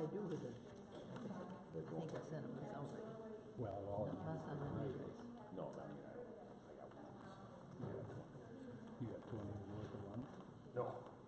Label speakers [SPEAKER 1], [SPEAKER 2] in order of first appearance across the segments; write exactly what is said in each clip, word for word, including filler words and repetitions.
[SPEAKER 1] to do with it. I think I sent them this already.
[SPEAKER 2] Well, all of
[SPEAKER 1] Last time I made this.
[SPEAKER 3] No, I mean, I don't, I got one.
[SPEAKER 2] you got twenty worth of one.
[SPEAKER 3] No.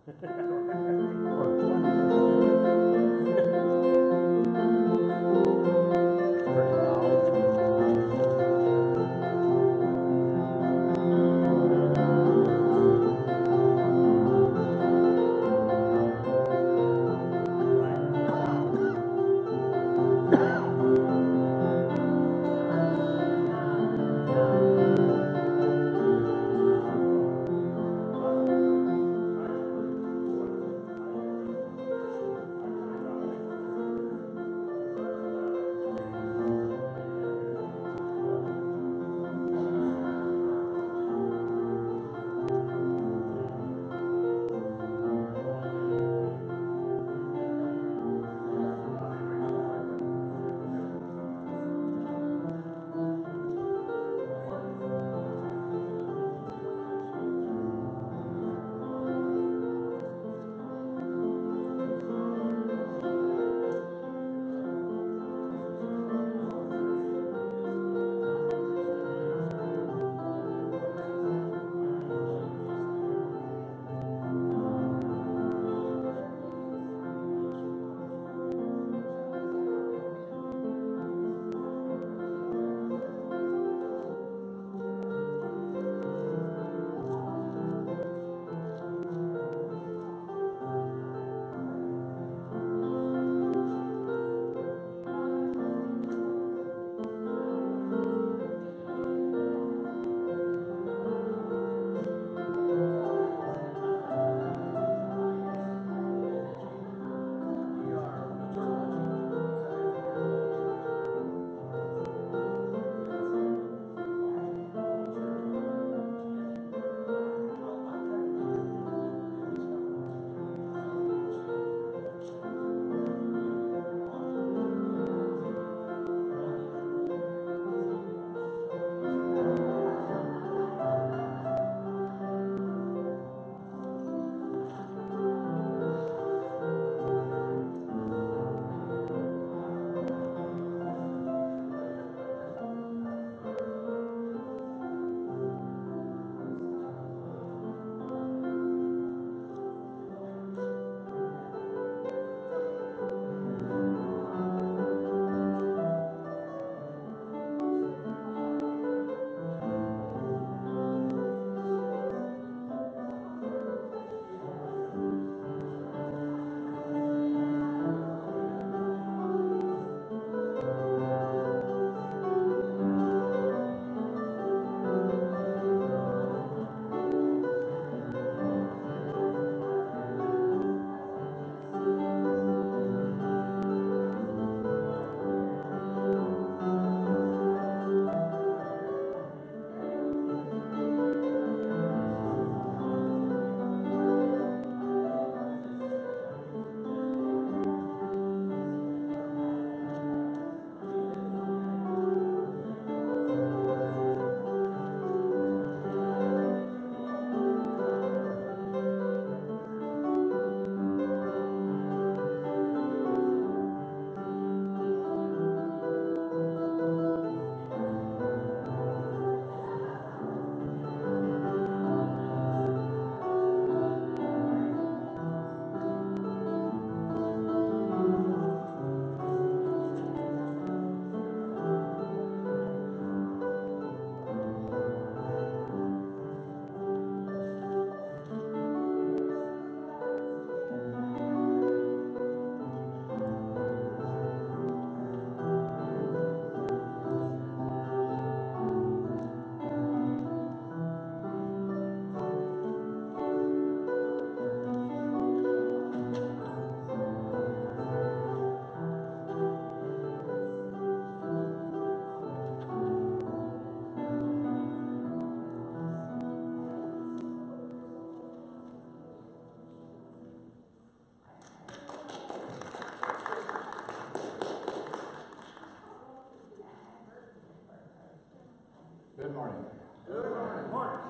[SPEAKER 4] Good morning.
[SPEAKER 3] Good morning. Morning.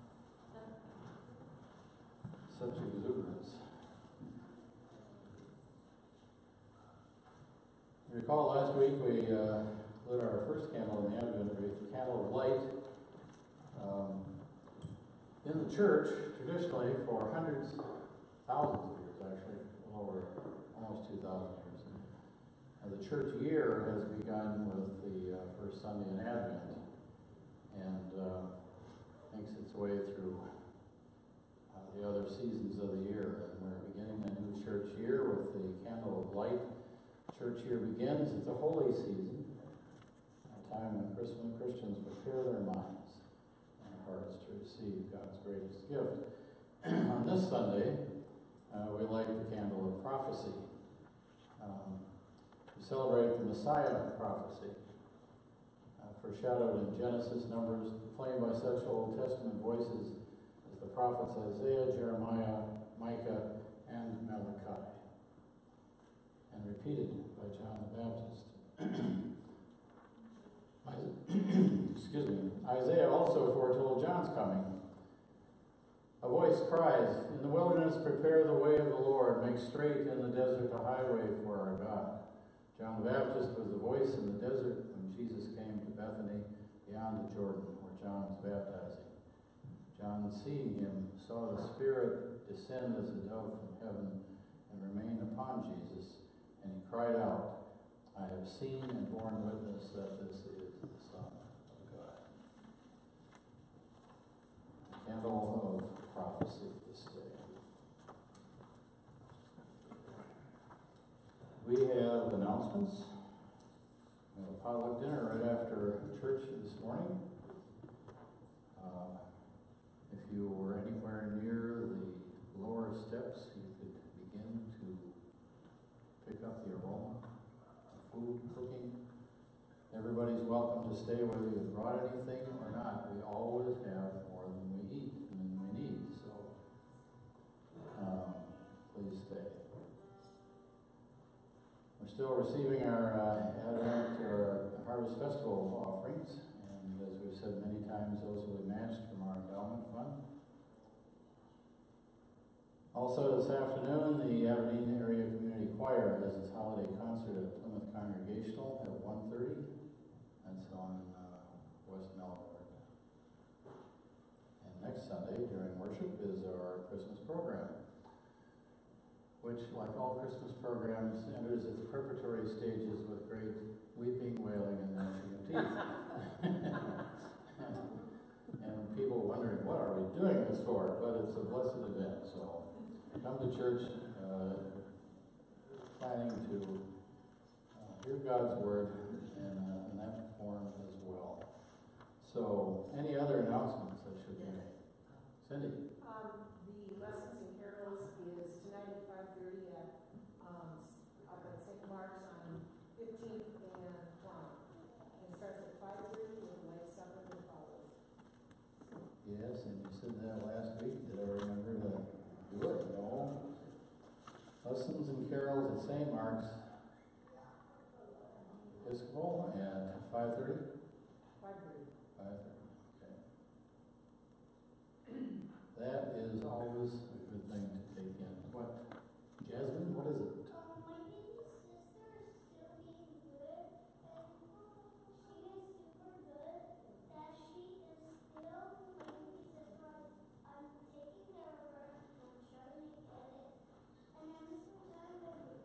[SPEAKER 4] Such exuberance. recall last week we uh, lit our first candle in the Advent wreath, the candle of light. Um, in the church, traditionally, for hundreds, thousands of years actually, over almost two thousand years, uh, the church year has begun with the uh, first Sunday in Advent and uh, makes its way through uh, the other seasons of the year. And we're beginning a new church year with the candle of light. Church year begins, it's a holy season, a time when Christian Christians prepare their minds and hearts to receive God's greatest gift. On this Sunday, uh, we light the candle of prophecy. Um, we celebrate the Messiah prophecy, uh, foreshadowed in Genesis, Numbers, proclaimed by such Old Testament voices as the prophets Isaiah, Jeremiah, Micah, and Malachi, and repeated by John the Baptist. Excuse me. Isaiah also foretold John's coming. A voice cries, "In the wilderness prepare the way of the Lord, make straight in the desert a highway for our God." John the Baptist was the voice in the desert when Jesus came to Bethany beyond the Jordan where John was baptizing. John, seeing him, saw the Spirit descend as a dove from heaven and remain upon Jesus, and he cried out, "I have seen and borne witness that this is the Son of God." The candle of prophecy this day. We have announcements. We have a potluck dinner right after church this morning. Uh, if you were anywhere near the lower steps, you could begin to pick up the aroma of food cooking. Everybody's welcome to stay whether you brought anything or not. We always have more than we eat and than we need, so um, please stay. We're still receiving our uh, Advent or Harvest Festival offerings, and as we've said many times, those will be matched from our endowment fund. Also this afternoon, the Aberdeen Area Community Choir has its holiday concert at Plymouth Congregational at one thirty. That's on uh, West Melbourne. And next Sunday during worship is our Christmas program, which, like all Christmas programs, enters its preparatory stages with great weeping, wailing, and gnashing of teeth. And people wondering, what are we doing this for? But it's a blessed event, so come to church uh, planning to uh, hear God's word in, uh, in that form as well. So, any other announcements that should be made? Cindy?
[SPEAKER 5] Um, the lessons and carols is tonight at five thirty at um, up at Saint Mark's on fifteenth and Plum. It starts at five thirty with a light supper that follows.
[SPEAKER 4] Yes, and you said that last week. Did I remember to do it? No. Lessons and carols at Saint Mark's Episcopal at five thirty?
[SPEAKER 5] five thirty.
[SPEAKER 4] five thirty, okay. That is always a good thing to take in. What? Jasmine, what is it?
[SPEAKER 6] Um, my baby sister is still being good, and she is super good. That she is still my baby sister. I'm taking care of her. I'm trying to get it, and I'm so tired of it.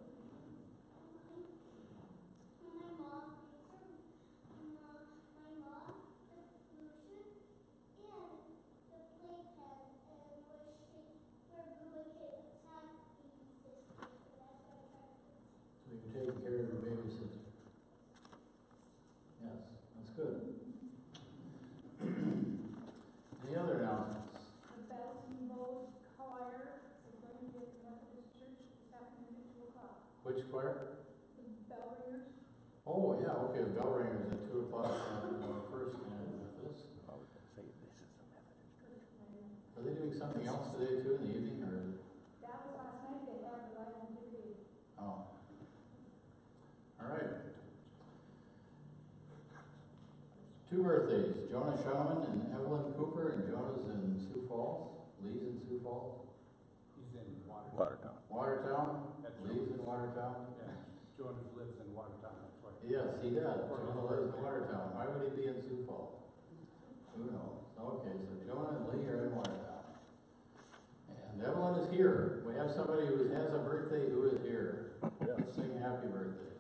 [SPEAKER 6] And my mom gives her my, my mom the solution and the playpen, and was she we're going to attack baby sister. So that's what I'm trying to do.
[SPEAKER 4] So you're taking care of your baby sister. Yes, that's good. Any other announcements?
[SPEAKER 7] The Bells and Bowls Choir is going to be at the Methodist Church this afternoon at two o'clock.
[SPEAKER 4] Which choir?
[SPEAKER 7] The bell ringers.
[SPEAKER 4] Oh, yeah, okay, the bell ringers at two o'clock on uh, First and Methodist.
[SPEAKER 3] I was gonna say, this is the Methodist church.
[SPEAKER 4] Are they doing something else today too in the evening, or?
[SPEAKER 7] That was last night, they had the light on T V.
[SPEAKER 4] Oh. All right. Two birthdays, Jonah Schauman and Evelyn Cooper, and Jonah's in Sioux Falls. Lee's in Sioux Falls.
[SPEAKER 2] He's in Watertown.
[SPEAKER 3] Watertown.
[SPEAKER 4] Watertown.
[SPEAKER 2] That's
[SPEAKER 4] Lee's in Watertown.
[SPEAKER 2] Yeah, Jonas lives in Watertown. That's
[SPEAKER 4] Yes, he does. Jonah lives in Watertown. Why would he be in Sioux Falls? Who knows? Okay, so Jonah and Lee are in Watertown. And Evelyn is here. We have somebody who has a birthday who is here. Let's sing happy birthday.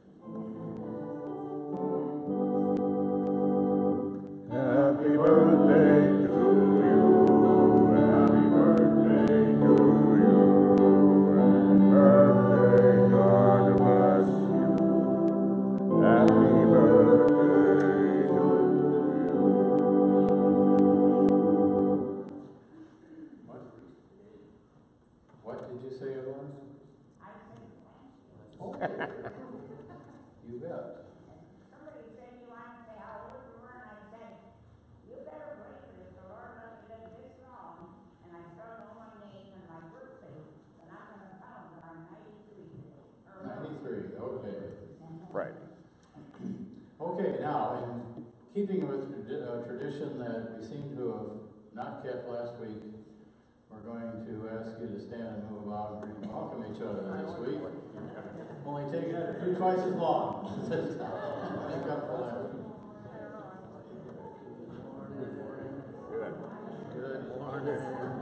[SPEAKER 8] Happy birthday to you. Happy birthday to you. Happy birthday, God bless you. Happy birthday to you.
[SPEAKER 4] What? What did you say, Evelyn?
[SPEAKER 9] I said thank you.
[SPEAKER 4] Okay. You bet.
[SPEAKER 9] Somebody said you wanted to say how old you were, and I said, you better pray for this, the Lord let me live this long, and I still know my name and my birthday, but I'm gonna tell them that I'm ninety-three today. Or no,
[SPEAKER 4] ninety-three, okay.
[SPEAKER 8] Right.
[SPEAKER 4] Okay, now, in keeping with tradi- uh, tradition that we seem to have not kept last week, we're going to ask you to stand and move out and welcome each other this week. Only taking it do twice as long this time. Make up for that. Good morning.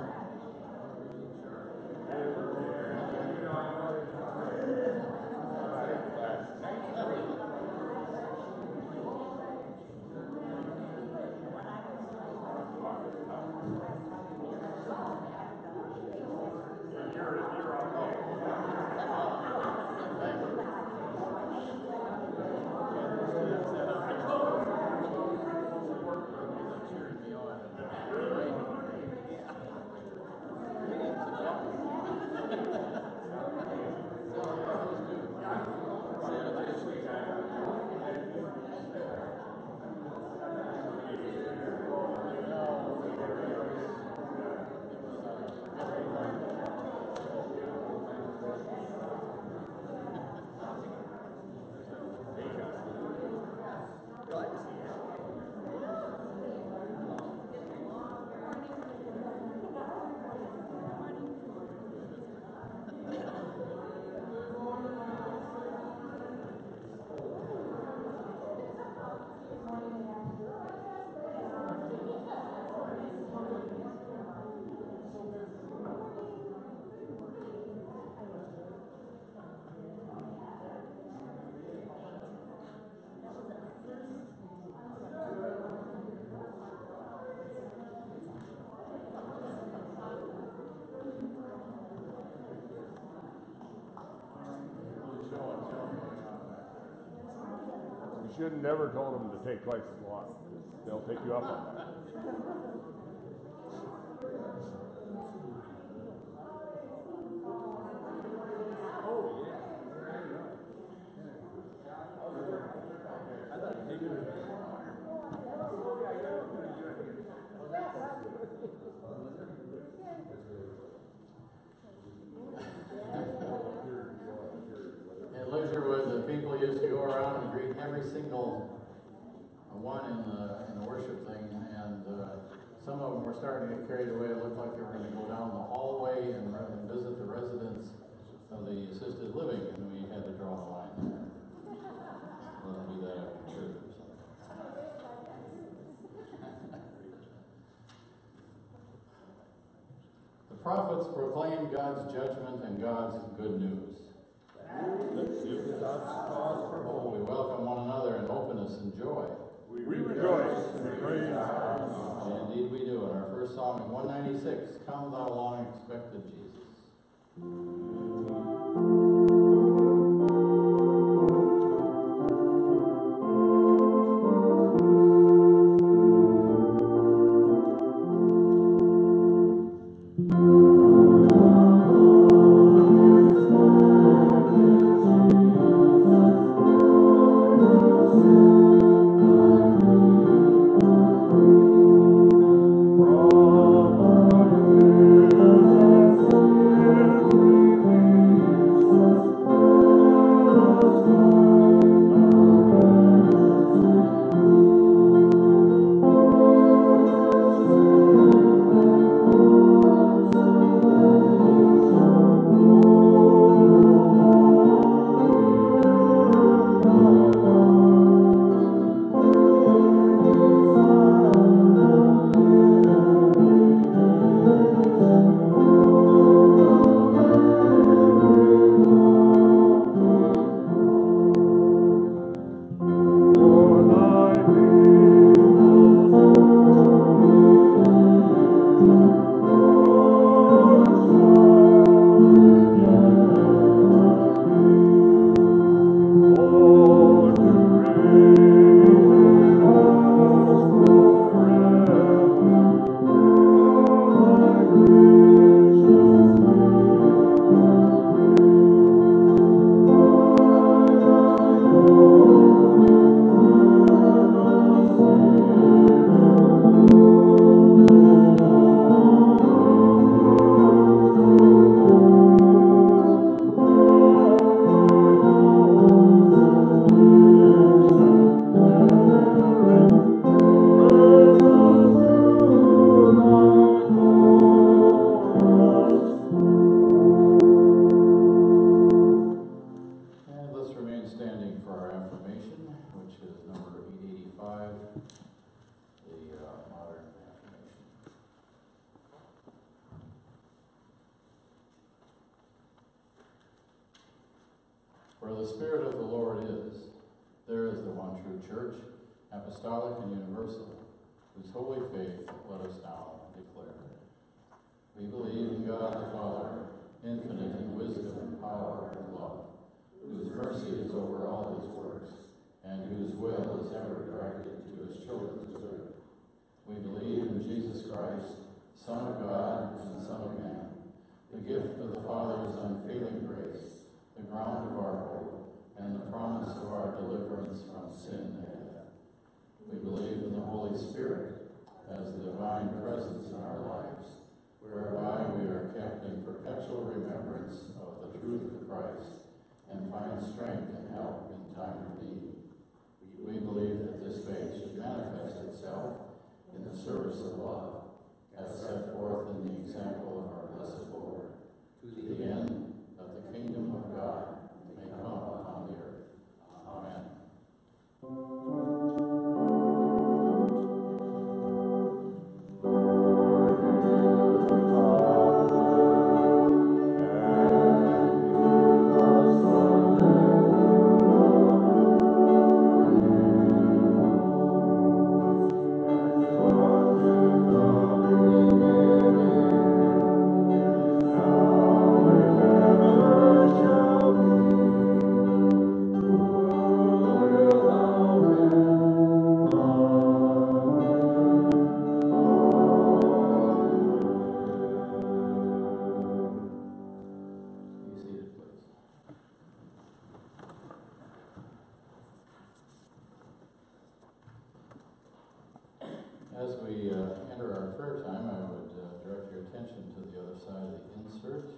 [SPEAKER 8] You should have never told them to take twice as long. They'll pick you up on that.
[SPEAKER 4] In Leisurewood, the people used to go around and greet every single one in the, in the worship thing, and uh, some of them were starting to get carried away. It looked like they were going to go down the hallway and, and visit the residents of the assisted living, and we had to draw a line there. We'll do that after church or something. The prophets proclaimed God's judgment and God's good news. Oh, we welcome one another in openness and joy.
[SPEAKER 8] We rejoice and praise God.
[SPEAKER 4] And indeed we do. In our first song in one ninety-six, Come Thou Long Expected Jesus.
[SPEAKER 8] From the hills of sin
[SPEAKER 4] Where the Spirit of the Lord is, there is the one true church, apostolic and universal, whose holy faith let us now declare. We believe in God the Father, infinite in wisdom, power, and love, whose mercy is over all his works, and whose will is ever directed to his children's good. We believe in Jesus Christ, Son of God and Son of Man, the gift of the Father's unfailing grace, the ground of our hope, and the promise of our deliverance from sin and death. We believe in the Holy Spirit as the divine presence in our lives, whereby we are kept in perpetual remembrance of the truth of Christ and find strength and help in time of need. We believe that this faith should manifest itself in the service of love, as set forth in the example of our blessed Lord, to the end that the kingdom of God may come upon the earth. Amen. As we uh, enter our prayer time, I would uh, direct your attention to the other side of the insert.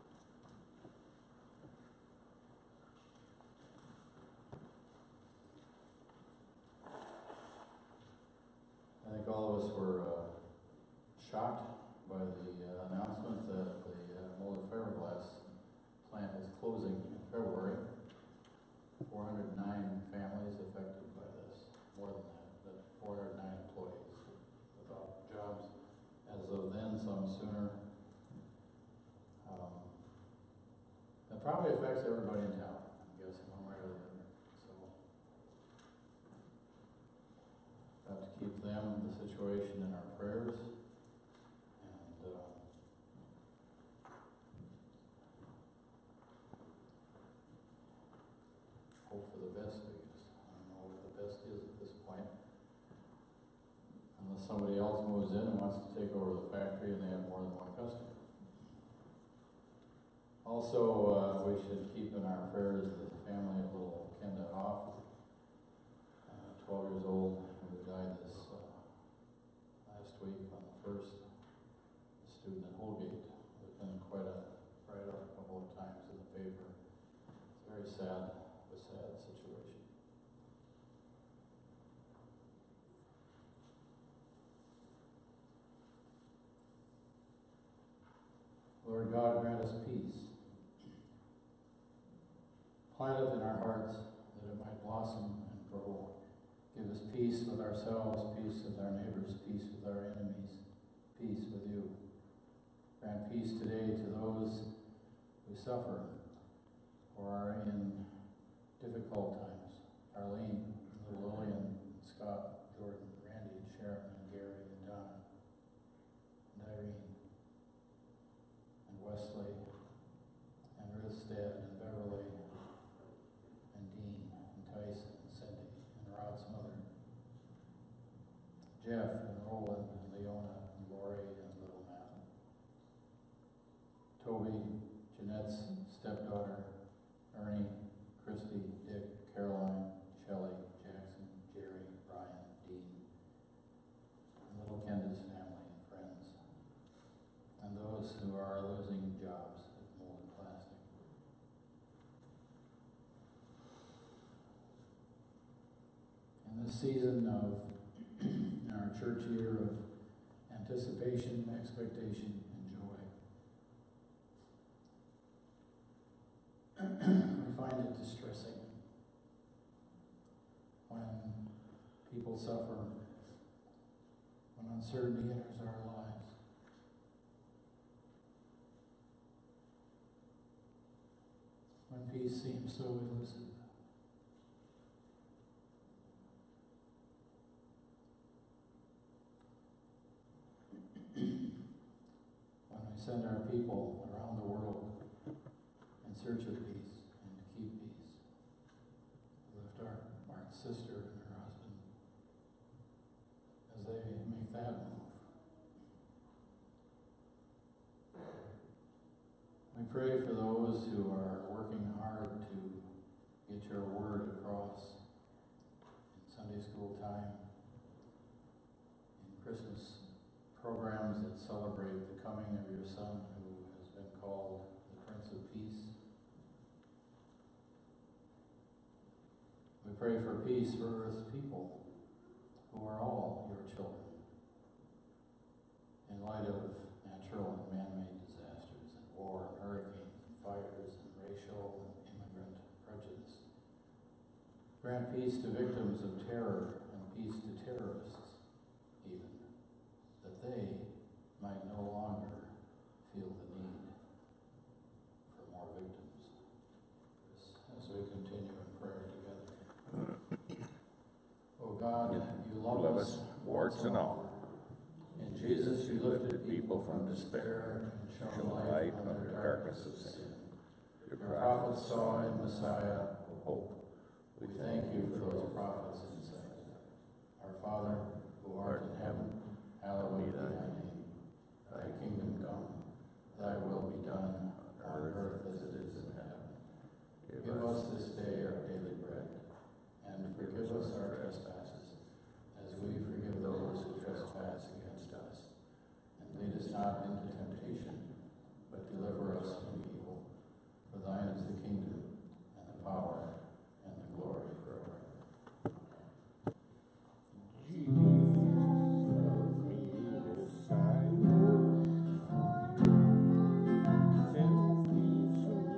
[SPEAKER 4] I think all of us were uh, shocked by the uh, announcement that the uh, molded fiberglass plant is closing in February. four hundred nine families affected by this, more than that, but four hundred nine employees without jobs as of then, some sooner. Um, that probably affects everybody in town, I'm guessing, one way or the other. So, have to keep them, the situation, in our prayers. And uh, hope for the best, I guess. I don't know what the best is at this point. Unless somebody else moves in and wants to take over the factory and they have more than one customer. Also, uh, we should keep in our prayers the family of little Kenda Hoff, uh, twelve years old, who died this uh, last week on the first, student at Holgate. There's been quite a write-up a couple of times in the paper. It's very sad, a sad situation. Lord God, grant us peace. Plant it in our hearts that it might blossom and grow. Give us peace with ourselves, peace with our neighbors, peace with our enemies, peace with you. Grant peace today to those who suffer or are in difficult times. Arlene, little Lillian, Scott, Jordan, Randy, and Sharon, and Gary, and Donna, and Irene, and Wesley, and Ruth Stead, and Beverly, and Dean, and Tyson, and Cindy, and Rod's mother, Jeff, and Roland, and Leona, and Lori, and little Matt, Toby, Jeanette's stepdaughter, Ernie, Christy, Dick, Caroline, Shelley, Jackson, Jerry, Brian, Dean, and little Kenda's family and friends, and those who are losing jobs at Molded Plastic. In this season of, in our church year of anticipation, expectation, and joy, we find it distressing when people suffer, when uncertainty enters our lives. When peace seems so elusive. When we send our people around the world in search of peace and to keep peace, we lift our Mark's sister and her husband as they make that move. We pray for those who are working hard to get your word across in Sunday school time, in Christmas programs that celebrate the coming of your Son, who has been called the Prince of Peace. We pray for peace for Earth's people, who are all your children, in light of natural and man-made disasters and war and hurricanes and fires and racial and immigrant prejudice. Grant peace to victims of terror and peace to terrorists, even, that they might no longer feel the need for more victims. As we continue in prayer together. O God, you love,
[SPEAKER 8] Love
[SPEAKER 4] us,
[SPEAKER 8] us, warts and all.
[SPEAKER 4] In Jesus, you lifted people from despair and shone light on their darkness of sin.
[SPEAKER 8] Your
[SPEAKER 4] Your
[SPEAKER 8] prophet
[SPEAKER 4] prophets saw in Messiah hope.
[SPEAKER 8] We
[SPEAKER 4] We thank you for those prophets' insight. Our Father, who art in heaven, hallowed be thy name. Thy kingdom come, thy will be done on earth as it is in heaven. Give us this day our daily bread, and forgive us our trespasses, as we forgive those who trespass against us. And lead us not into temptation, but deliver us from evil. For thine is the kingdom, and the power, and the glory forever.
[SPEAKER 8] Jesus,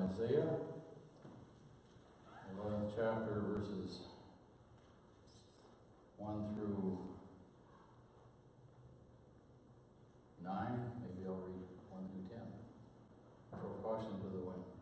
[SPEAKER 4] Isaiah, eleventh chapter, verses one through nine. Maybe I'll read one through ten. Throw caution to the wind.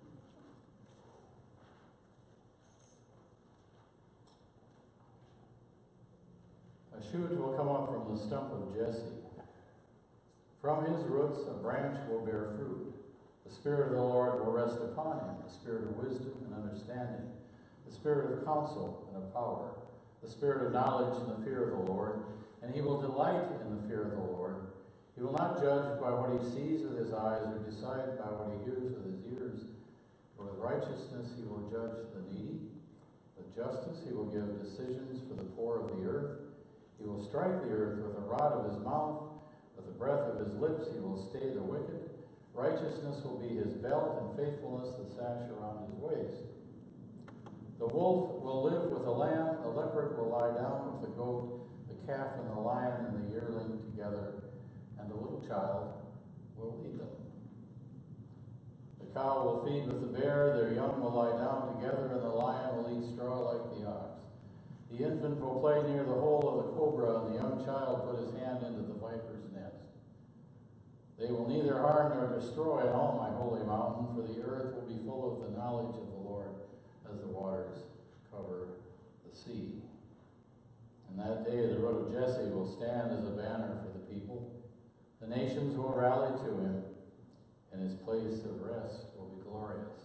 [SPEAKER 4] A shoot will come up from the stump of Jesse. From his roots a branch will bear fruit. The Spirit of the Lord will rest upon him, the Spirit of wisdom and understanding, the Spirit of counsel and of power, the Spirit of knowledge and the fear of the Lord, and he will delight in the fear of the Lord. He will not judge by what he sees with his eyes or decide by what he hears with his ears. For with righteousness he will judge the needy. With justice he will give decisions for the poor of the earth. He will strike the earth with the rod of his mouth. With the breath of his lips he will stay the wicked. Righteousness will be his belt, and faithfulness the sash around his waist. The wolf will live with the lamb, the leopard will lie down with the goat, the calf and the lion and the yearling together, and the little child will lead them. The cow will feed with the bear, their young will lie down together, and the lion will eat straw like the ox. The infant will play near the hole of the cobra, and the young child put his hand into the viper's nest. They will neither harm nor destroy in all my holy mountain, for the earth will be full of the knowledge of the Lord as the waters cover the sea. In that day the root of Jesse will stand as a banner for the people. The nations will rally to him, and his place of rest will be glorious.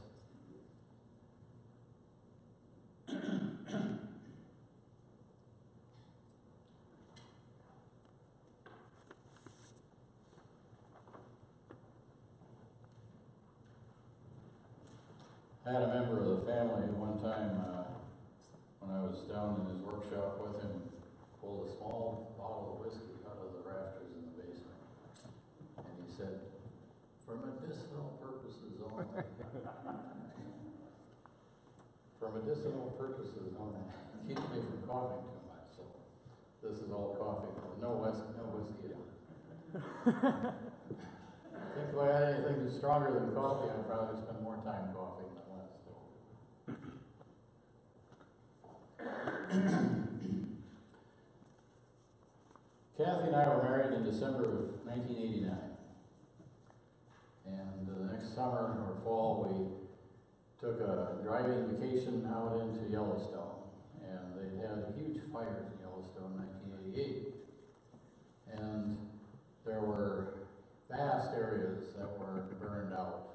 [SPEAKER 4] I had a member of the family one time, uh, when I was down in his workshop with him, pulled a small bottle of whiskey out of the rafters in the basement. And he said, for medicinal purposes only. For medicinal purposes only. Keeps me from coughing too much, so this is all coffee. No whiskey, no whiskey in it. I think if I had anything stronger than coffee, I'd probably spend more time coughing than less. Kathy and I were married in December of nineteen eighty-nine. And the next summer or fall, we took a driving vacation out into Yellowstone. And they had huge fires in Yellowstone in nineteen eighty-eight. And there were vast areas that were burned out.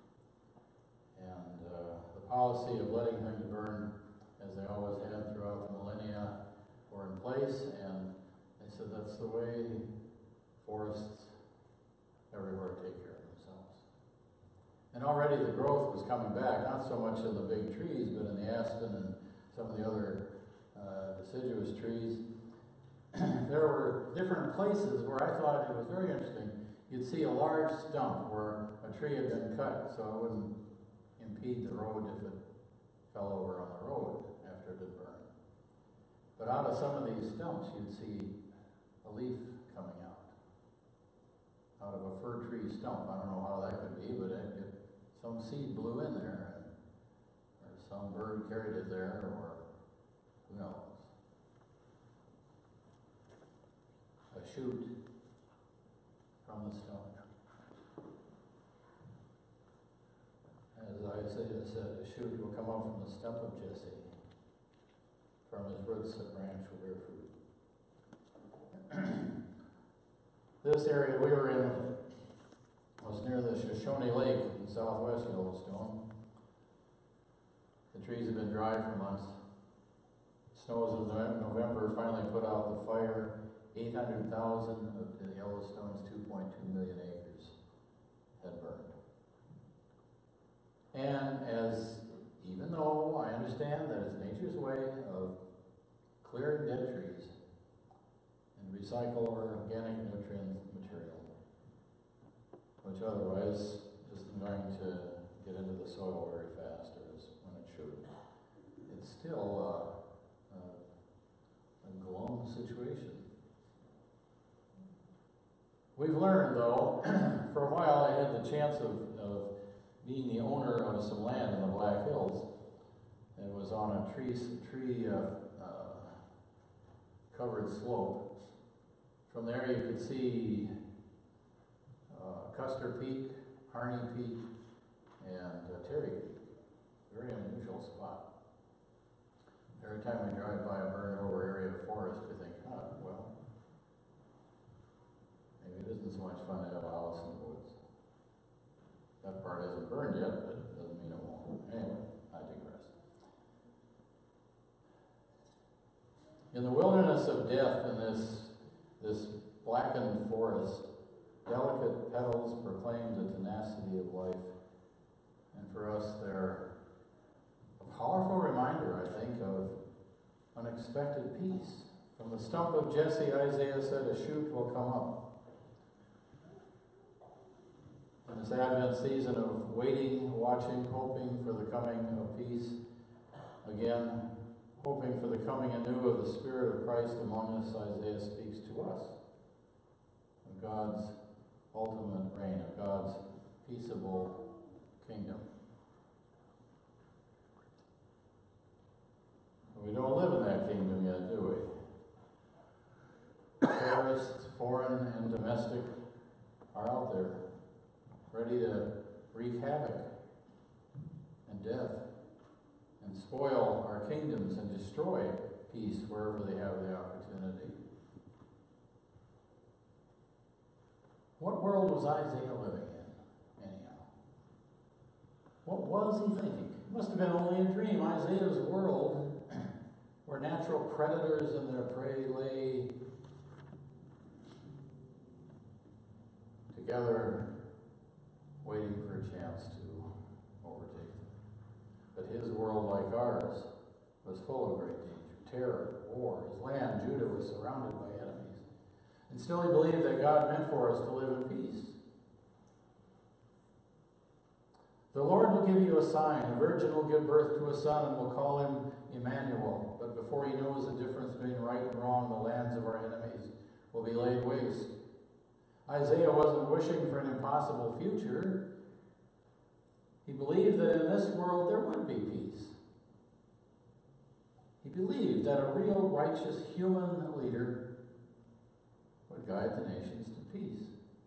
[SPEAKER 4] And uh, the policy of letting things burn, as they always had throughout the millennia, were in place, and they said that's the way forests everywhere take care of themselves. And already the growth was coming back, not so much in the big trees, but in the aspen and some of the other uh, deciduous trees. There were different places where I thought it was very interesting. You'd see a large stump where a tree had been cut so it wouldn't impede the road if it fell over on the road after it had burned. But out of some of these stumps, you'd see a leaf coming out. Out of a fir tree stump. I don't know how that could be, but it, it, some seed blew in there, and, or some bird carried it there, or who knows. A shoot from the stump. As Isaiah said, a shoot will come up from the stump of Jesse. From his roots a branch will bear fruit. This area we were in was near the Shoshone Lake in southwest Yellowstone. The trees had been dry for months. Snows of November finally put out the fire. eight hundred thousand of the Yellowstone's two point two million acres had burned. And as, even though I understand that it's nature's way of clearing dead trees and recycle organic nutrient material, which otherwise isn't going to get into the soil very fast, or is when it should, it's still uh, uh, a glum situation. We've learned, though, for a while I had the chance of, of being the owner of some land in the Black Hills. It was on a tree, tree uh, uh, covered slope. From there you could see uh, Custer Peak, Harney Peak, and uh, Terry Peak. Very unusual spot. Every time we drive by a burned over area of forest, we think, oh, well, maybe it isn't so much fun to have a house in the woods. That part hasn't burned yet, but it doesn't mean it won't. Anyway, I digress. In the wilderness of death, in this, this blackened forest, delicate petals proclaim the tenacity of life. And for us, they're a powerful reminder, I think, of unexpected peace. From the stump of Jesse, Isaiah said, a shoot will come up. In this Advent season of waiting, watching, hoping for the coming of peace, again, hoping for the coming anew of the Spirit of Christ among us, Isaiah speaks to us of God's ultimate reign, of God's peaceable kingdom. We don't live in that kingdom yet, do we? Terrorists, foreign and domestic, are out there, ready to wreak havoc and death and spoil our kingdoms and destroy peace wherever they have the opportunity. What world was Isaiah living in, anyhow? What was he thinking? It must have been only a dream. Isaiah's world, where natural predators and their prey lay together, waiting for a chance to overtake them. But his world, like ours, was full of great danger, terror, war. His land, Judah, was surrounded by enemies. And still he believed that God meant for us to live in peace. The Lord will give you a sign. A virgin will give birth to a son and will call him Emmanuel. But before he knows the difference between right and wrong, the lands of our enemies will be laid waste. Isaiah wasn't wishing for an impossible future. He believed that in this world there would be peace. He believed that a real righteous human leader would guide the nations to peace.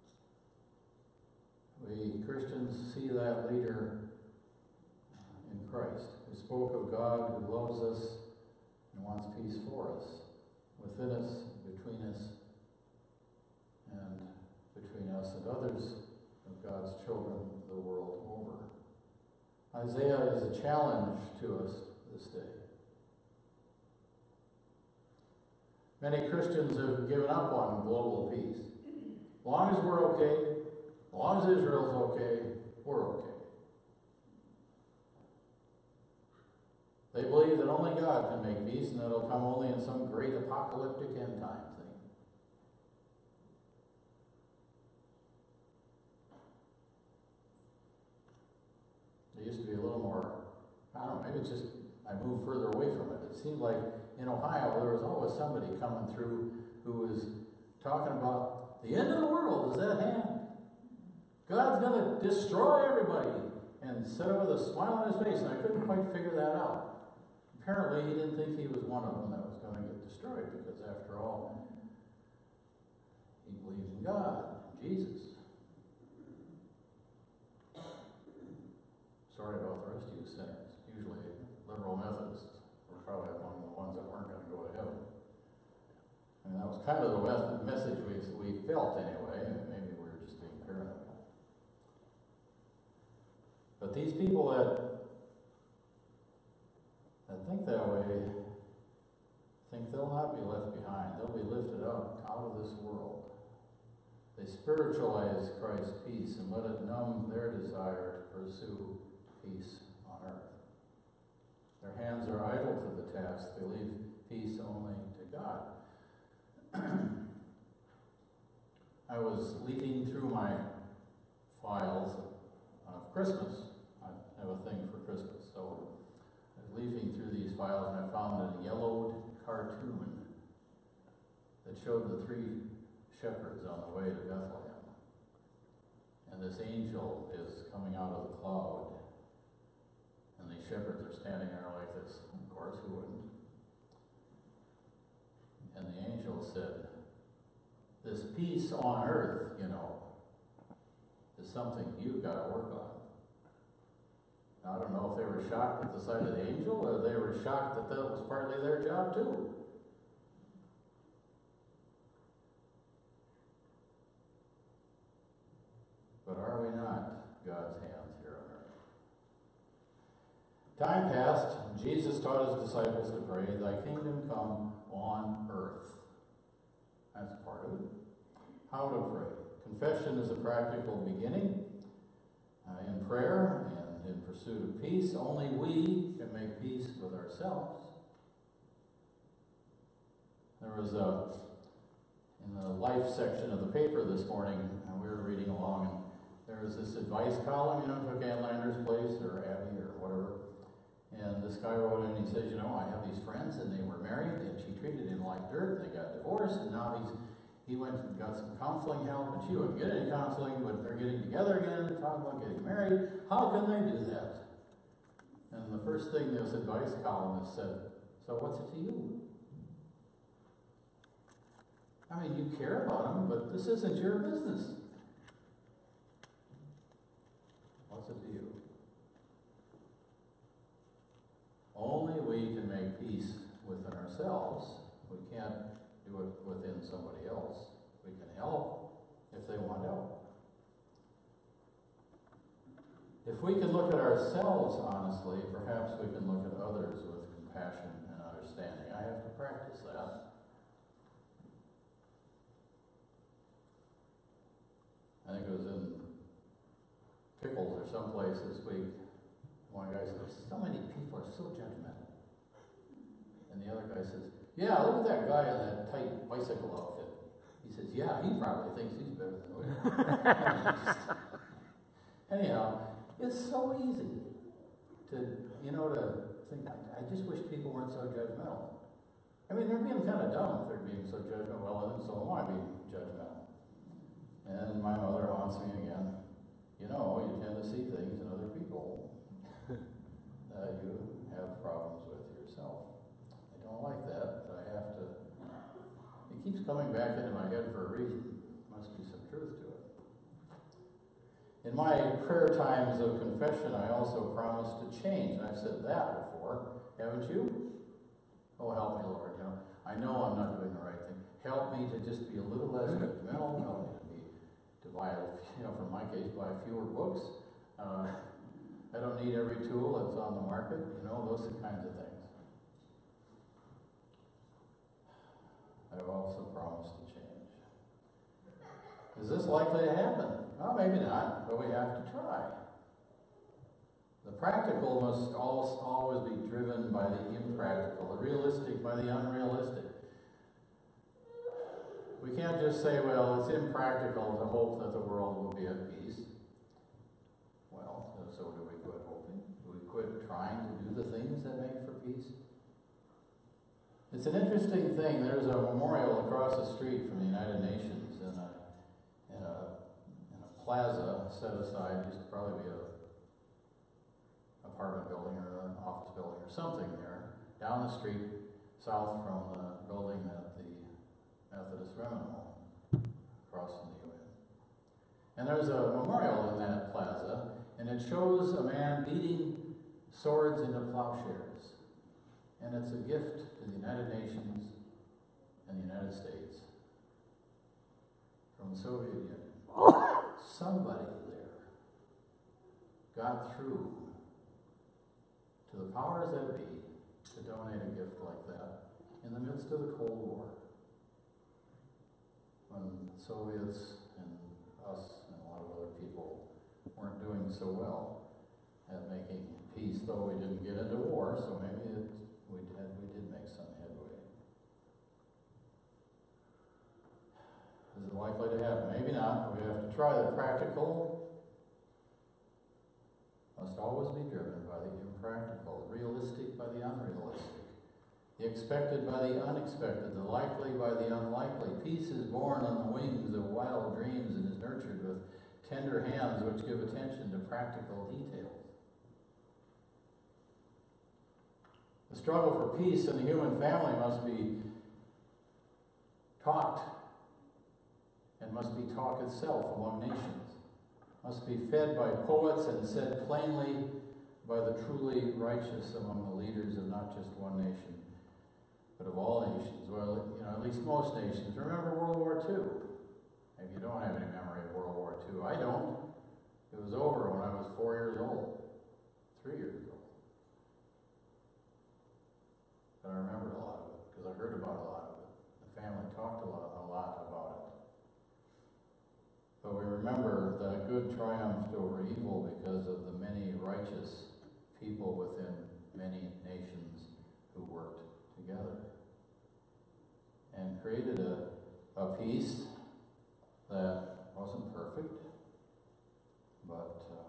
[SPEAKER 4] We Christians see that leader in Christ, who spoke of God, who loves us and wants peace for us, within us, between us, and between us and others of God's children the world over. Isaiah is a challenge to us this day. Many Christians have given up on global peace. As long as we're okay, as long as Israel's okay, we're okay. They believe that only God can make peace and that it'll come only in some great apocalyptic end time thing. There used to be a little more, I don't know, maybe it's just I moved further away from it. It seemed like in Ohio there was always somebody coming through who was talking about the end of the world is at hand. God's going to destroy everybody. And said it with a smile on his face, and I couldn't quite figure that out. Apparently he didn't think he was one of them that was going to get destroyed, because after all, he believes in God, Jesus. Sorry about the rest of you sinners. Usually liberal Methodists were probably among the ones that weren't going to go to heaven. I mean, that was kind of the message we, we felt anyway. Maybe we were just being paranoid. But these people that, that think that way think they'll not be left behind. They'll be lifted up out of this world. They spiritualize Christ's peace and let it numb their desire to pursue peace on earth. Their hands are idle to the task. They leave peace only to God. I was leafing through my files of Christmas. I have a thing for Christmas, so I was leafing through these files and I found a yellowed cartoon that showed the three shepherds on the way to Bethlehem. and this angel is coming out of the cloud. And these shepherds are standing there like this. Of course, who wouldn't? And the angel said, this peace on earth, you know, is something you've got to work on. Now, I don't know if they were shocked at the sight of the angel, or they were shocked that that was partly their job too. But are we not God's hands here on earth? Time passed, and Jesus taught his disciples to pray, thy kingdom come on earth. That's part of it. How to pray. Confession is a practical beginning uh, in prayer and in pursuit of peace. Only we can make peace with ourselves. There was a, in the life section of the paper this morning, uh, we were reading along, and there was this advice column, you know, took Ann Lander's place, or Abby, or whatever. And this guy wrote in, he says, you know, I have these friends, and they were married, and she treated him like dirt, and they got divorced, and now he's he went and got some counseling help, and she wouldn't get any counseling, but they're getting together again, talking about getting married. How can they do that? And the first thing this advice columnist said, so what's it to you? I mean, you care about them, but this isn't your business. What's it to you? Only we can make peace within ourselves. We can't do it within somebody else. We can help if they want help. If we can look at ourselves honestly, perhaps we can look at others with compassion and understanding. I have to practice that. I think it was in Pickles or someplace this week. One guy said, so many people are so judgmental. And the other guy says, yeah, look at that guy in that tight bicycle outfit. He says, yeah, he probably thinks he's better than we are. Anyhow, it's so easy to, you know, to think, I, I just wish people weren't so judgmental. I mean, they're being kind of dumb if they're being so judgmental. Well, then so am I being judgmental. And my mother haunts me again. You know, you tend to see things in other people that you have problems with yourself. I don't like that, but I have to. It keeps coming back into my head for a reason. Must be some truth to it. In my prayer times of confession, I also promise to change. And I've said that before, haven't you? Oh, help me, Lord. You know, I know I'm not doing the right thing. Help me to just be a little less judgmental. Help me to be to buy, you know, for my case, buy fewer books. Uh, I don't need every tool that's on the market. You know, those kinds of things. I've also promised to change. Is this likely to happen? Well, maybe not, but we have to try. The practical must always be driven by the impractical, the realistic by the unrealistic. We can't just say, well, it's impractical to hope that the world will be at peace. Well, so do we quit hoping? Do we quit trying to do the things that make for peace? It's an interesting thing. There's a memorial across the street from the United Nations in a, in a, in a plaza set aside, used to probably be a apartment building or an office building or something there, down the street, south from the building that the Methodist Remnant Home, across from the U N. And there's a memorial in that plaza, and it shows a man beating swords into plowshares. And it's a gift to the United Nations and the United States from the Soviet Union. Somebody there got through to the powers that be to donate a gift like that in the midst of the Cold War, when the Soviets and us and a lot of other people weren't doing so well at making peace, though we didn't get into war, so maybe it, we did we did make some headway. Is it likely to happen? Maybe not, but we have to try. The practical must always be driven by the impractical, the realistic by the unrealistic, the expected by the unexpected, the likely by the unlikely. Peace is born on the wings of wild dreams and is nurtured with tender hands which give attention to practical details. The struggle for peace in the human family must be talked, and must be talk itself among nations, must be fed by poets and said plainly by the truly righteous among the leaders of not just one nation, but of all nations. Well, you know, at least most nations. Remember World War Two. Maybe you don't have any memory of World War Two. I don't. It was over when I was four years old, three years old. But I remembered a lot of it because I heard about a lot of it. The family talked a lot, a lot about it. But we remember that good triumphed over evil because of the many righteous people within many nations who worked together and created a, a peace that wasn't perfect, but uh,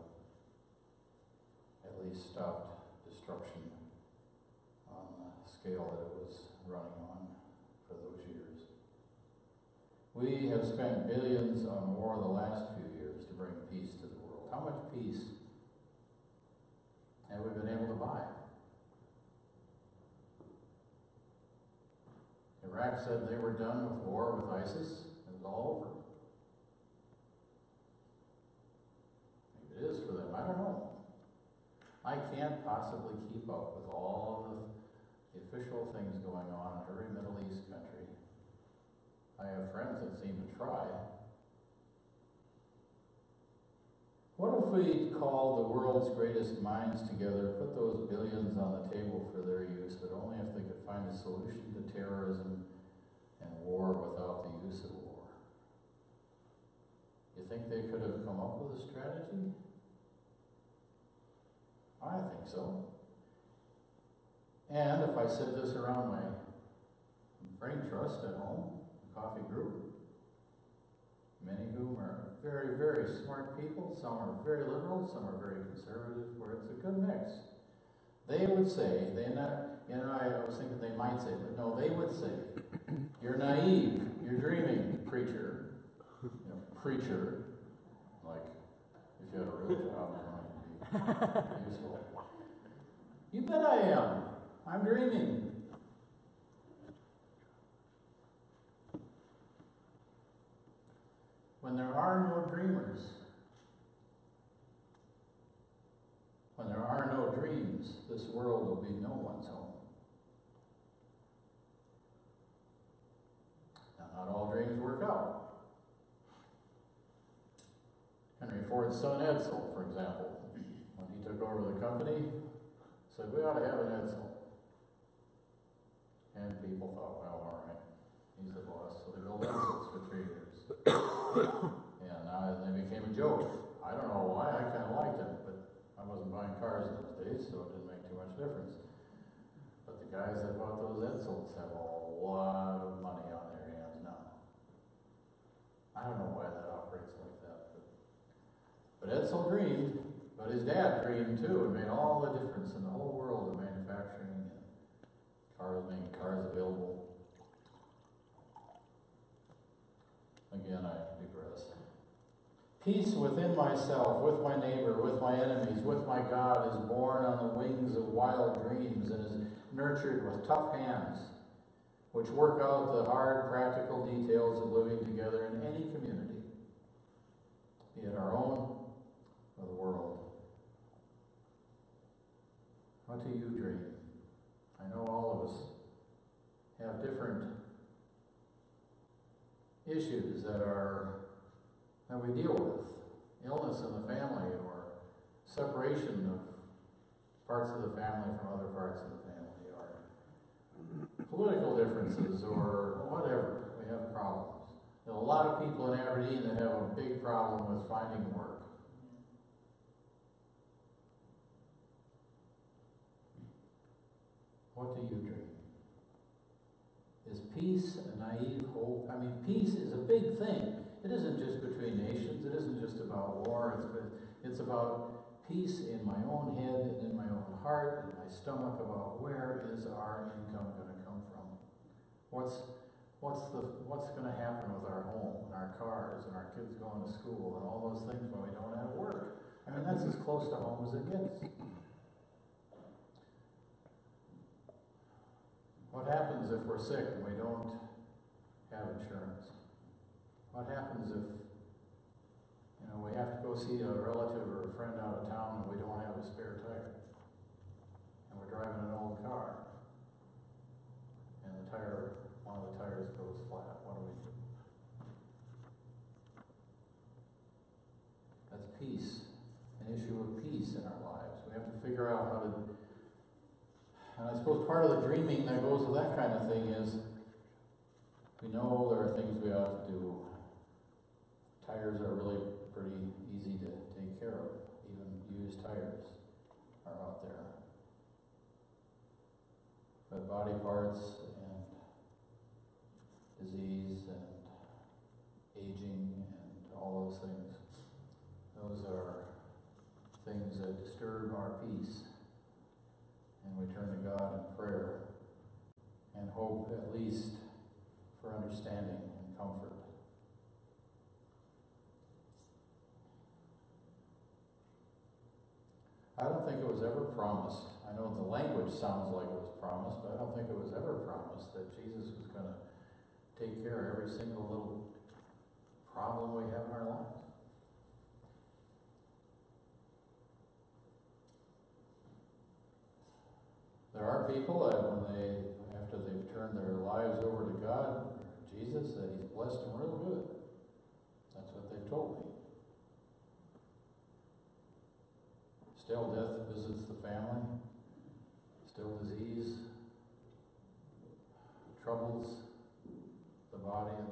[SPEAKER 4] at least stopped destruction on the scale that it was running on for those years. We have spent billions on war the last few years to bring peace to the world. How much peace have we been able to buy? Iraq said they were done with war with ISIS. It was all over. Maybe it is for them. I don't know. I can't possibly keep up with all of the, the official things going on in every Middle East country. I have friends that seem to try. What if we called the world's greatest minds together, put those billions on the table for their use, but only if they could find a solution to terrorism and war without the use of war? You think they could have come up with a strategy? I think so. And if I said this around my brain trust at home, coffee group, many of whom are very, very smart people. Some are very liberal, some are very conservative, where it's a good mix. They would say, they not, you know, I was thinking they might say, but no, they would say, you're naive, you're dreaming, preacher. You know, preacher, like, if you had a real job, it might be useful. You bet I am. I'm dreaming. When there are no dreamers, when there are no dreams, this world will be no one's home. Now, not all dreams work out. Henry Ford's son Edsel, for example, when he took over the company, said, we ought to have an Edsel. And people thought, well, all right, he's the boss, so they built Edsels for three years. And now they became a joke. I don't know why, I kind of liked them, but I wasn't buying cars in those days, so it didn't make too much difference. But the guys that bought those Edsels have a lot of money on their hands now. I don't know why that operates like that. But, but Edsel dreamed, but his dad dreamed too, and made all the difference in the whole world of manufacturing and cars, making cars available. Again, I digress. Peace within myself, with my neighbor, with my enemies, with my God is born on the wings of wild dreams and is nurtured with tough hands, which work out the hard, practical details of living together in any community, be it our own or the world. What do you dream? I know all of us have different issues that are that we deal with. Illness in the family, or separation of parts of the family from other parts of the family, or political differences, or whatever. We have problems. There are a lot of people in Aberdeen that have a big problem with finding work. What do you dream? Is peace a naive hope? I mean, peace is a big thing. It isn't just between nations. It isn't just about war. It's, it's about peace in my own head and in my own heart and my stomach about where is our income going to come from? What's, what's the, what's gonna happen with our home and our cars and our kids going to school and all those things when we don't have work? I mean, that's as close to home as it gets. What happens if we're sick and we don't have insurance? What happens if, you know, we have to go see a relative or a friend out of town and we don't have a spare tire? And we're driving an old car and the tire, one of the tires goes flat. What do we do? That's peace, an issue of peace in our lives. We have to figure out how to, and I suppose part of the dreaming that goes with that kind of thing is we know there are things we ought to do. Tires are really pretty easy to take care of. Even used tires are out there. But body parts and disease and aging and all those things, those are things that disturb our peace. And we turn to God in prayer and hope at least for understanding and comfort. I don't think it was ever promised. I know the language sounds like it was promised, but I don't think it was ever promised that Jesus was going to take care of every single little problem we have in our lives. There are people that when they, after they've turned their lives over to God, or Jesus, that He's blessed them real good. That's what they've told me. Still death visits the family. Still disease troubles the body and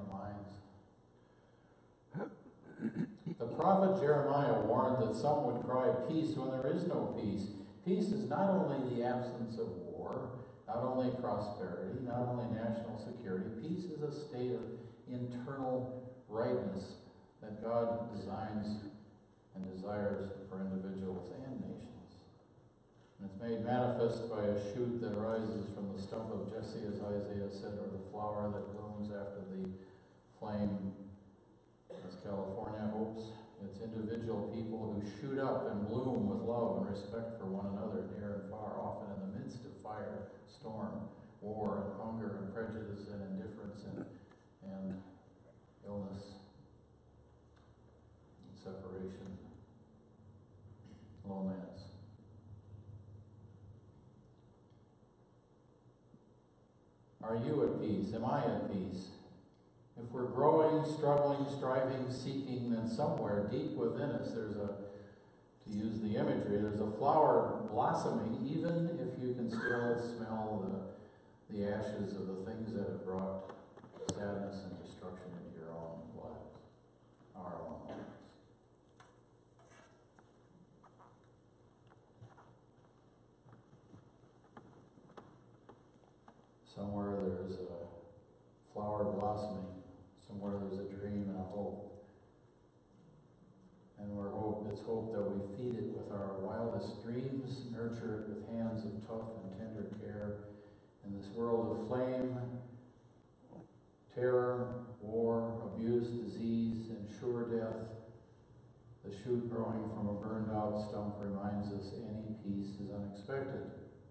[SPEAKER 4] the minds. The prophet Jeremiah warned that some would cry peace when there is no peace. Peace is not only the absence of war, not only prosperity, not only national security. Peace is a state of internal rightness that God designs and desires for individuals and nations. And it's made manifest by a shoot that rises from the stump of Jesse, as Isaiah said, or the flower that blooms after the flame, as California hopes. It's individual people who shoot up and bloom with love and respect for one another, near and far, often in the midst of fire, storm, war, and hunger, and prejudice, and indifference, and, and illness, and separation, loneliness. Are you at peace? Am I at peace? If we're growing, struggling, striving, seeking, then somewhere deep within us there's a, to use the imagery, there's a flower blossoming, even if you can still smell the, the ashes of the things that have brought sadness and destruction into your own lives, our own lives. Somewhere there's a flower blossoming. Somewhere there's a dream and a hope. And we're hope, it's hope that we feed it with our wildest dreams, nurture it with hands of tough and tender care. In this world of flame, terror, war, abuse, disease, and sure death, the shoot growing from a burned out stump reminds us any peace is unexpected.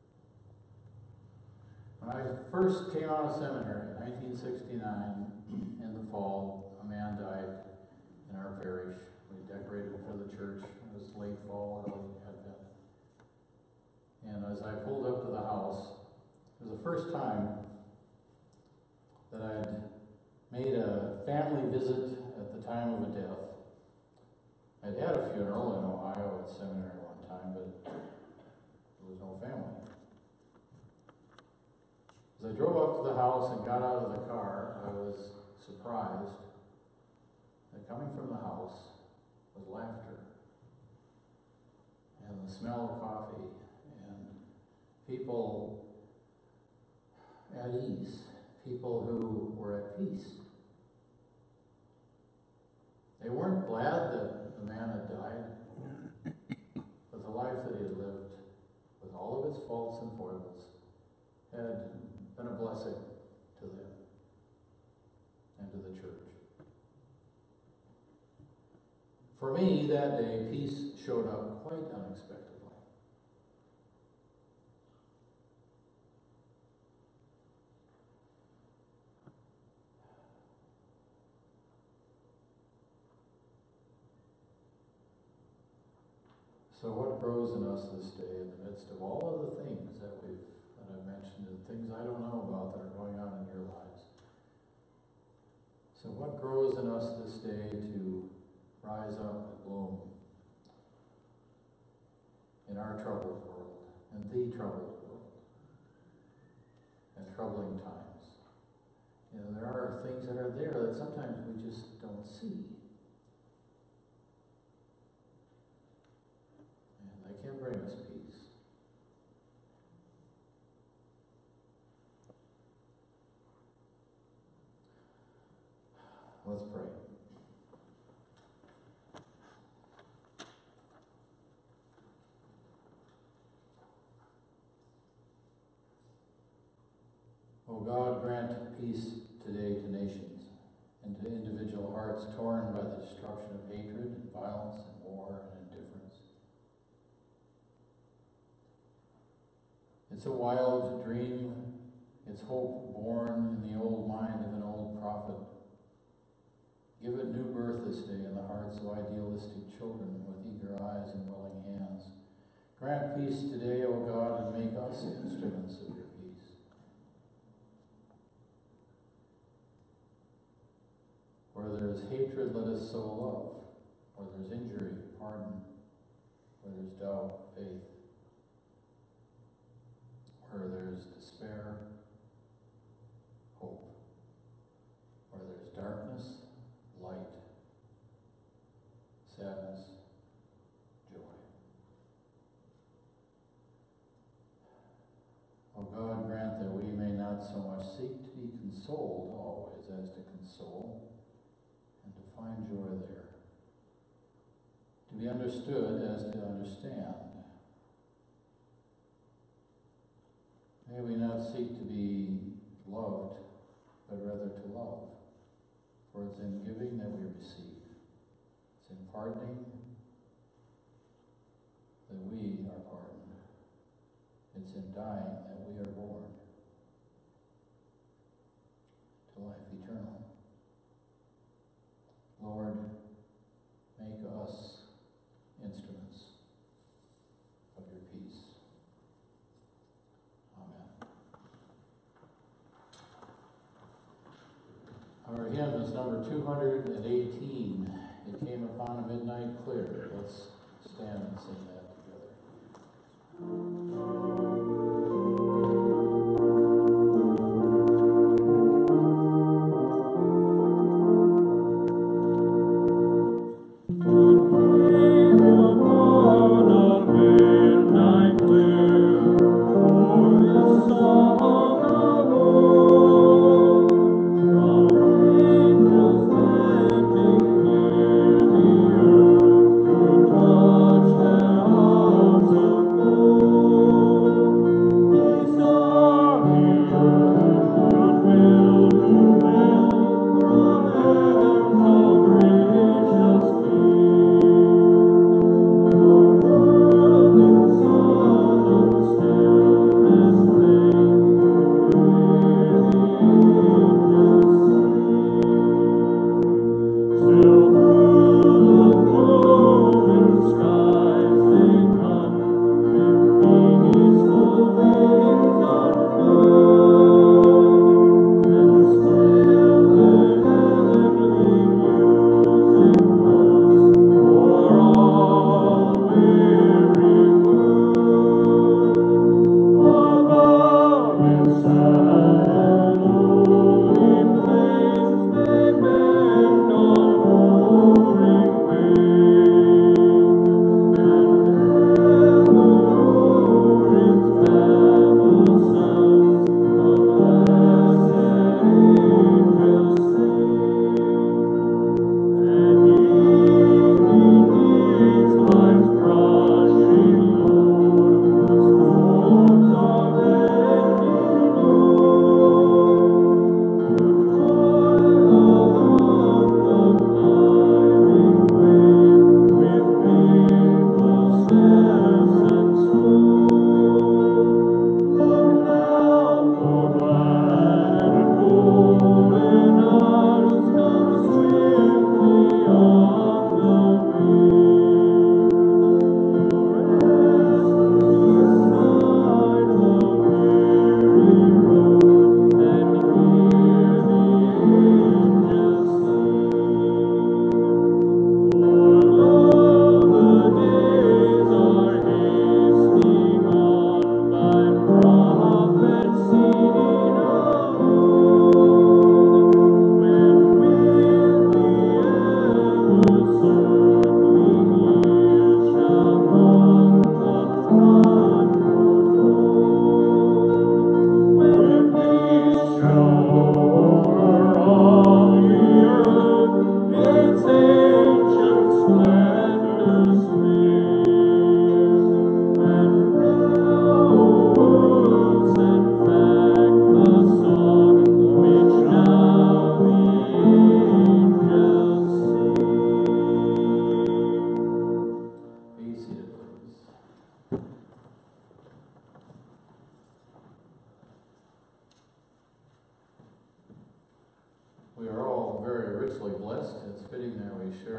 [SPEAKER 4] When I first came out of seminary in nineteen sixty-nine, in the fall, a man died in our parish. We decorated for the church. It was late fall, early Advent. And as I pulled up to the house, it was the first time that I'd made a family visit at the time of a death. I'd had a funeral in Ohio at seminary one time, but there was no family. As I drove up to the house and got out of the car, I was surprised that coming from the house was laughter and the smell of coffee and people at ease, people who were at peace. They weren't glad that the man had died, but the life that he had lived, with all of its faults and foibles, had been a blessing to them. For me, that day, peace showed up quite unexpectedly. So what grows in us this day in the midst of all of the things that we've that I've mentioned and things I don't know about that are going on in your lives? So what grows in us this day to rise up and bloom in our troubled world, in the troubled world, and troubling times? You know, there are things that are there that sometimes we just don't see. Can bring us peace. Let's pray. O God, grant peace today to nations and to individual hearts torn by the destruction of hatred and violence and war and indifference. It's a wild dream, it's hope born in the old mind of an old prophet. Give it new birth this day in the hearts of idealistic children with eager eyes and willing hands. Grant peace today, O God, and make us instruments of your peace. Where there is hatred, let us sow love. Where there is injury, pardon. Where there is doubt, faith. Where there is despair, hope. Where there is darkness, light. Sadness, joy. O God, grant that we may not so much seek to be consoled always as to console, and to find joy there. To be understood as to understand. May we not seek to be loved, but rather to love. For it's in giving that we receive. It's in pardoning that we are pardoned. It's in dying that we are born to life eternal. Lord, make us instruments of your peace. Our hymn is number two hundred eighteen. It came upon a midnight clear. Let's stand and sing that together.
[SPEAKER 10] Touch the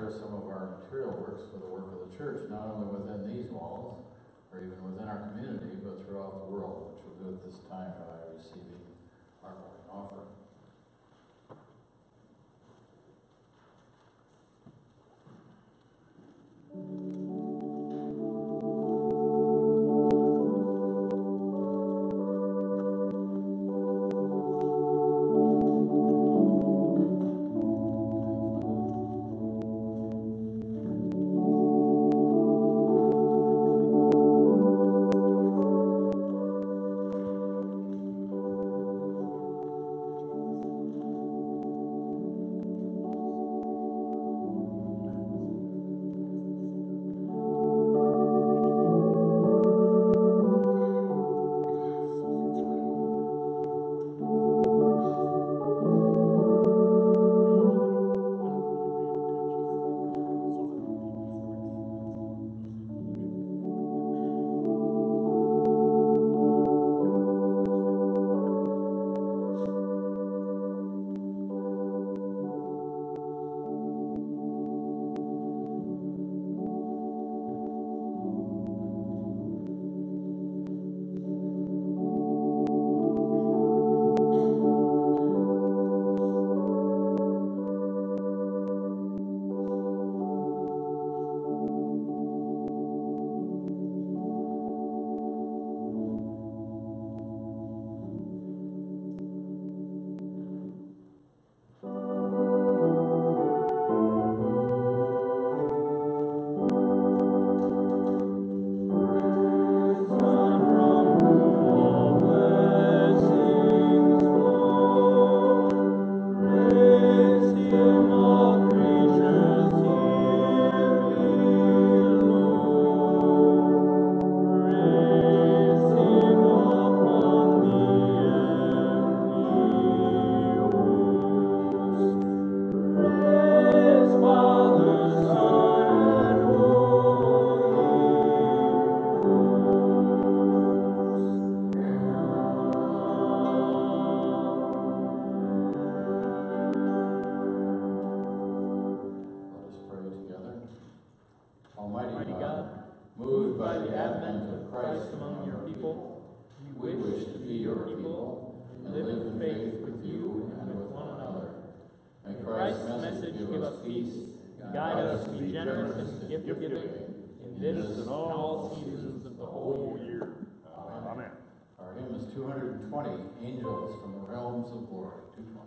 [SPEAKER 4] share some of our material works for the work of the church, not only within these walls, or even within our community, but throughout the world, which we'll do at this time by receiving our morning offering. two hundred twenty, Angels from the Realms of Glory, two twenty.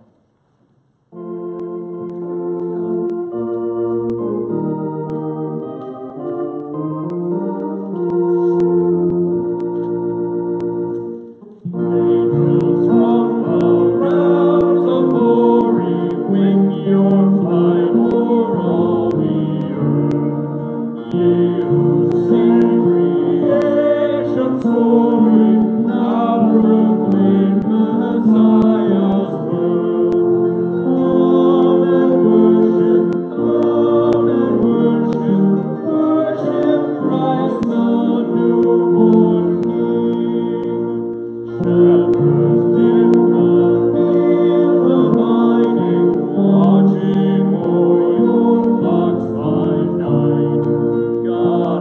[SPEAKER 10] God.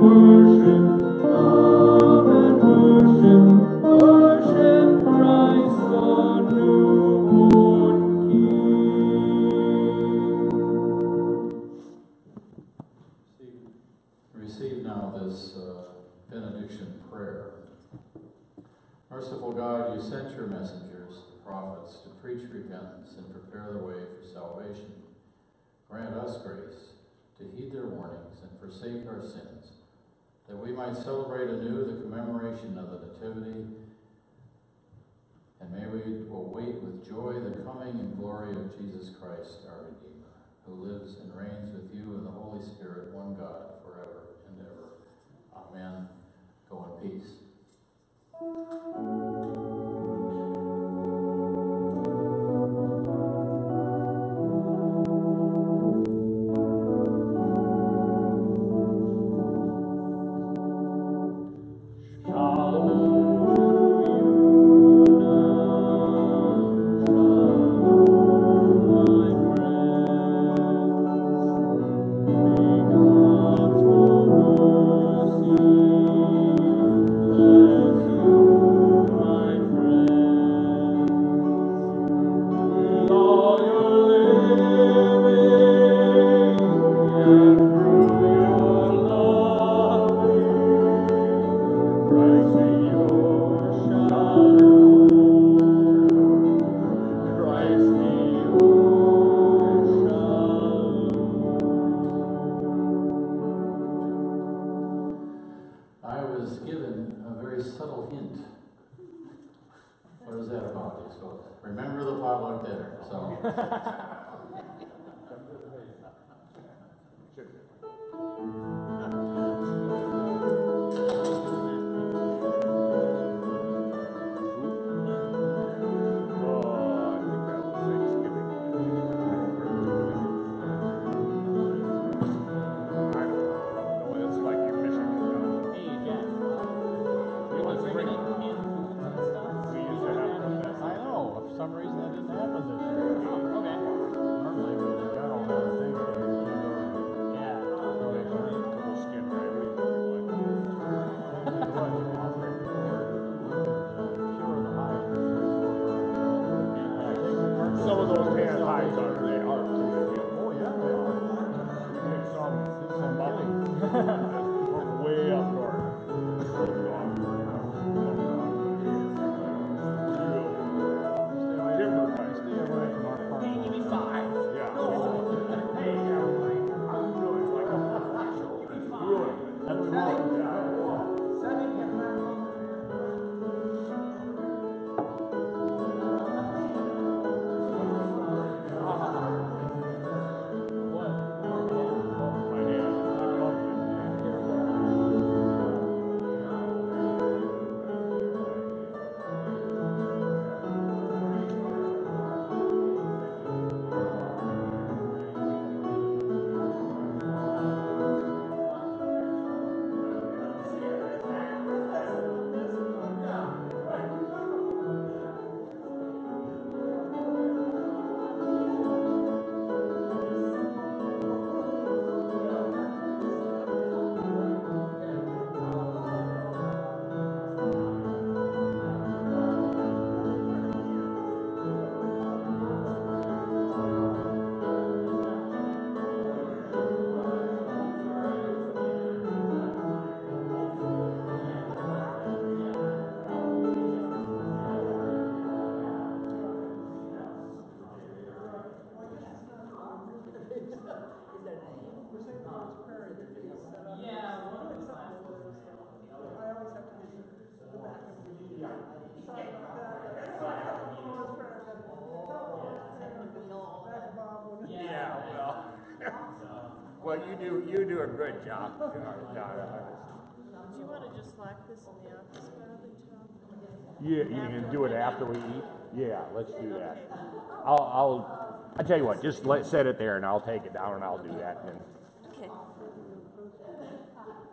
[SPEAKER 4] Receive now this uh, benediction prayer. Merciful God, you sent your messengers, the prophets, to preach repentance and prepare the way for salvation. Grant us grace to heed their warnings and forsake our sins, that we might celebrate anew the commemoration of the Nativity, and may we await with joy the coming and glory of Jesus Christ, our Redeemer, who lives and reigns with you in the Holy Spirit, one God, forever and ever. Amen. Go in peace.
[SPEAKER 8] Yeah, well, well, you do, you do a good job.
[SPEAKER 7] Do you want to just lock this in the office, Bob, and
[SPEAKER 8] Yeah, you can do it after we eat? Yeah, let's do that. I'll, I'll, I tell you what, just let, set it there and I'll take it down and I'll do that then.
[SPEAKER 7] Okay.